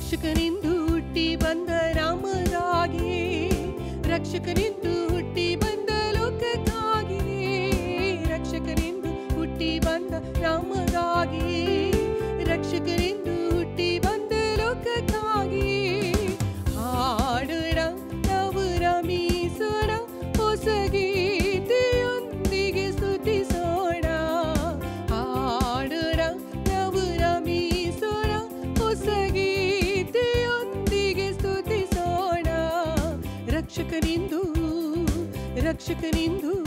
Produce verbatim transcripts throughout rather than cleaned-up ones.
ರಕ್ಷಕನೆಂದು ಹುಟ್ಟಿ ಬಂದ ರಾಮಗಾಗಿ, ರಕ್ಷಕನೆಂದು ಹುಟ್ಟಿ ಬಂದ ಲೋಕಕ್ಕಾಗಿ, ರಕ್ಷಕನೆಂದು ಹುಟ್ಟಿ ಬಂದ ರಾಮಗಾಗಿ, ರಕ್ಷಕನೆಂದು ಹುಟ್ಟಿ ಬಂದ ಲೋಕಕ್ಕಾಗಿ. ಹಾಡೋಣ ನಾವು ರಮಿಸೋಣ, ಹೊಸ ಗೀತೆಯೊಂದಿಗೆ ಸ್ತುತಿಸೋಣ. ಹಾಡೋಣ ನಾವು ರಮಿಸೋಣ, ಹೊಸ ಗೀತೆಯೊಂದಿಗೆ ಸ್ತುತಿಸೋಣ. ರಕ್ಷಕನೆಂದು ರಕ್ಷಕನೆಂದು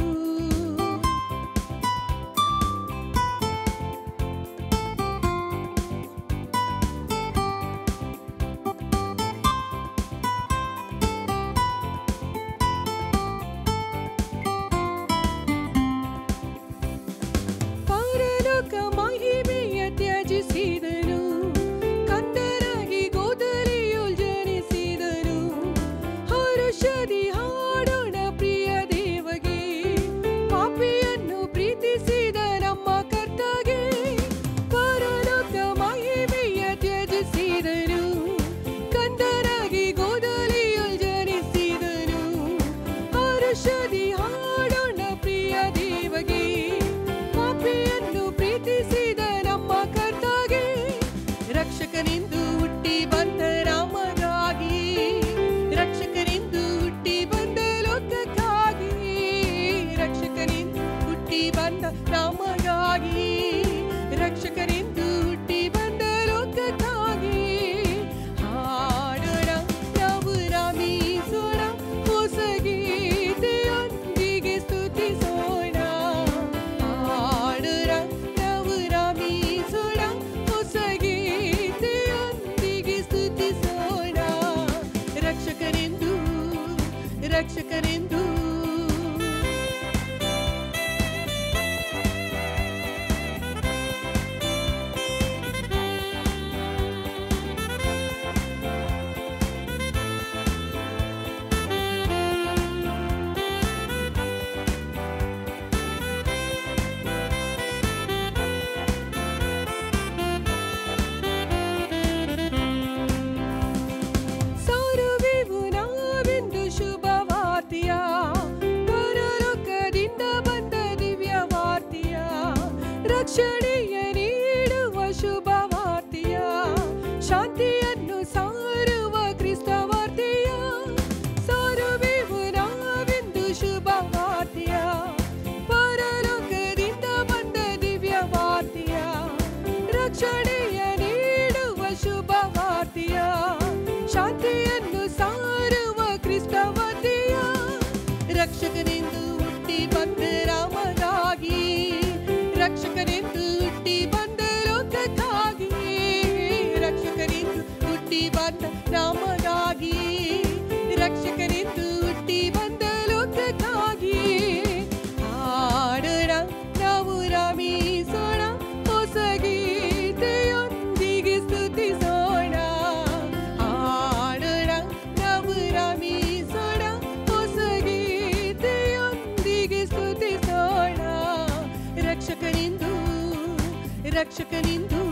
ಪರಲೋಕ ಮಹಿಮೆಯ ತ್ಯಜಿಸಿದನು, ಕಂದರಾಗಿ ಗೋದಲಿಯುಲ್ ಜನಿಸಿದನು. ಹರುಷದಿ ಹಾಡೋಣ ಪ್ರಿಯ ದೇವಗೆ, ಪಾಪಿಯನ್ನು ಪ್ರೀತಿಸಿದ ನಮ್ಮ ಕರ್ತಗೆ. ಪರಲೋಕ ಮಹಿಮೆಯ ತ್ಯಜಿಸಿದನು, ಕಂದರಾಗಿ ಗೋದಲಿಯುಲ್ ಜನಿಸಿದನು. ಹರುಷದಿ ಹಾಡೋಣ ಪ್ರಿಯ ದೇವಗೆ, ಪಾಪಿಯನ್ನು ಪ್ರೀತಿಸಿದ ನಮ್ಮ ಕರ್ತಗೆ. ರಕ್ಷಕನೆಂದು ಹುಟ್ಟಿ ಬಂದ ರಾಮಗಾಗಿ, ರಕ್ಷಕನೆಂದು ಹುಟ್ಟಿ ಬಂದ ಲೋಕಕ್ಕಾಗಿ, ರಕ್ಷಕನೆಂದು ಹುಟ್ಟಿ ಬಂದ ರಾಮಗಾಗಿ, ರಕ್ಷಕನೆಂದು ಹುಟ್ಟಿ ಬಂದ ಲೋಕಕ್ಕಾಗಿ. ಹಾಡೋಣ ನಾವು ರಮಿಸೋಣ, ಹೊಸ ಗೀತೆಯೊಂದಿಗೆ ಸ್ತುತಿಸೋಣ. ಹಾಡೋಣ ನಾವು ರಮಿಸೋಣ, ಹೊಸ ಗೀತೆಯೊಂದಿಗೆ ಸ್ತುತಿಸೋಣ. ರಕ್ಷಕನೆಂದು ರಕ್ಷಕನೆಂದು ಸಾರುವೆವು ನಾವೆಂದು ಶುಭ ವಾರ್ತೆಯ, ಪರಲೋಕದಿಂದ ಬಂದ ದಿವ್ಯ ವಾರ್ತೆಯ. ರಕ್ಷಣೆಯ ನೀಡುವ ಶುಭ ವಾರ್ತೆಯ, ಶಾಂತಿಯನ್ನು ಸಾರುವ ಕ್ರಿಸ್ತ ವಾರ್ತೆಯ. ಸಾರುವೆವು ನಾವೆಂದು ಶುಭ ವಾರ್ತೆಯ, ಪರಲೋಕದಿಂದ ಬಂದ ದಿವ್ಯ ವಾರ್ತೆಯ. ರಕ್ಷಣೆಯ ನೀಡುವ ಶುಭ ವಾರ್ತೆಯ, ಶಾಂತಿಯನ್ನು ಸಾರುವ ಕ್ರಿಸ್ತ ವಾರ್ತೆಯ. ರಕ್ಷಕನೆಂದು ಹುಟ್ಟಿ ಬಂದ ರಾಮಗಾಗಿ, ರಕ್ಷಕನೆಂದು ಹುಟ್ಟಿ ಬಂದ ಲೋಕಕ್ಕಾಗಿ, ರಕ್ಷಕನೆಂದು ಹುಟ್ಟಿ ಬಂದ ರಾಮಗಾಗಿ, ರಕ್ಷಕನೆಂದು ಹುಟ್ಟಿ ಬಂದ ಲೋಕಕ್ಕಾಗಿ. ಹಾಡೋಣ ನಾವು ರಮಿಸೋಣ, ಹೊಸ ಗೀತೆಯೊಂದಿಗೆ ಸ್ತುತಿಸೋಣ. ಹಾಡೋಣ ನಾವು ರಮಿಸೋಣ, ಹೊಸ ಗೀತೆಯೊಂದಿಗೆ ಸ್ತುತಿಸೋಣ. ರಕ್ಷಕನೆಂದು ರಕ್ಷಕನೆಂದು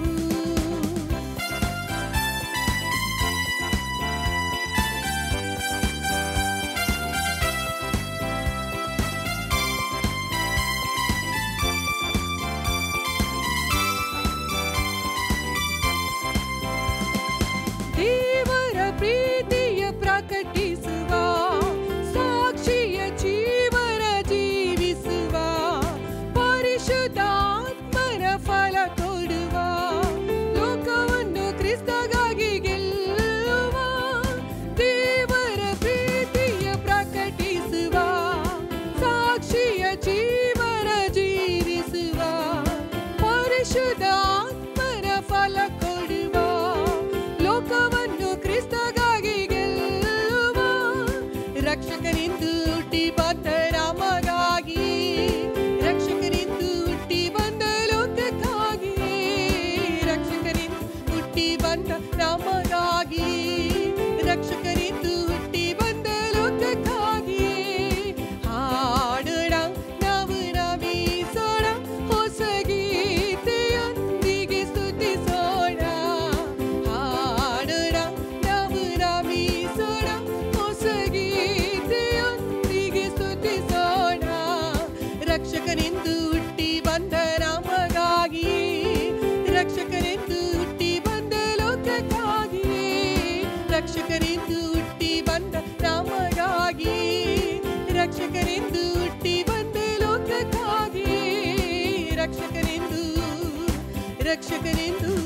ದೇವರ ಪ್ರೀತಿಯ ಪ್ರಕಟಿಸುವ, ಸಾಕ್ಷಿಯ ಜೀವನ ಜೀವಿಸುವ, ಪರಿಶುದ್ಧಾತ್ಮನ ಫಲ ಕೊಡುವ. ರಕ್ಷಕನೆಂದು